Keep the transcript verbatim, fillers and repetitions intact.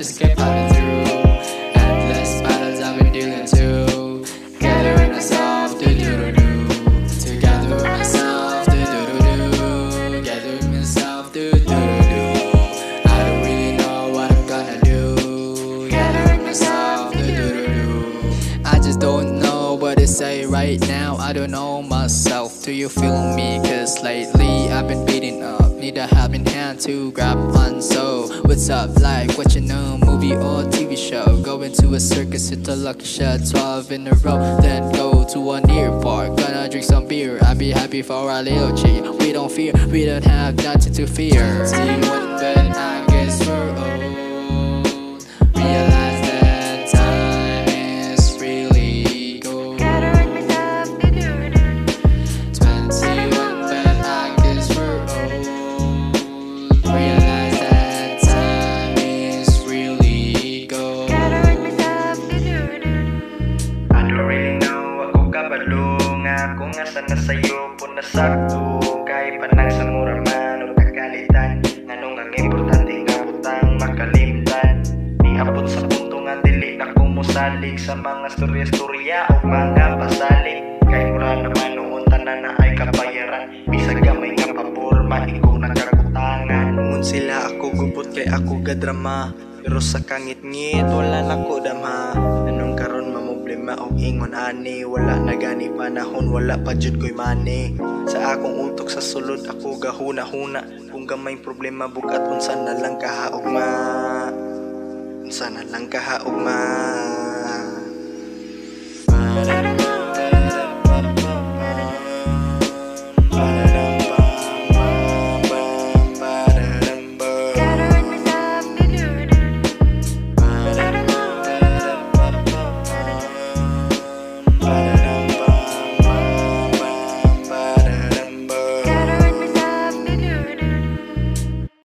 just kept fighting through endless battles I've been dealing to. Gathering myself, do do do do. To gather myself, do do do do. Gather myself, do do do do. I don't really know what I'm gonna do. Gathering myself, do do do do. I just don't know what to say right now. I don't know myself. Do you feel me? Cause lately I've been beating up. Need a helping hand to grab on. So what's up, like what you know, movie or T V show? Going to a circus, hit a lucky shot, twelve in a row. Then go to a near park, gonna drink some beer. I'll be happy for a little G. We don't fear, we don't have nothing to fear. See what then I guess we're old. Realize that time is really gold. Twenty-one, but I guess we're old. Realize that time is really gold. I don't really know, ako kabalo nga ako nga sana sa'yo po nasakto. Kahit panang sa mura man o kakalitan, nganong ang importante nga butang makalimtan. Niabot sa punto nga dili na kumusalig sa mga storya-storya o mga pasalig. Kahit mura naman noon tanan na ay kabayaran, bisag gamay nga paborma, ikaw nakakutangan. Ngun sila ako gubot kay ako gadrama, pero sa kangit-ngit wala na ko dama. Anong karon mamoblema og ingon ani, wala na gani panahon, wala pa jud ko'y mani. Sa akong utok sa sulod ako gahuna-huna, kung gamay problema bukat unsa na lang kahaugma, unsa na lang kahaugma.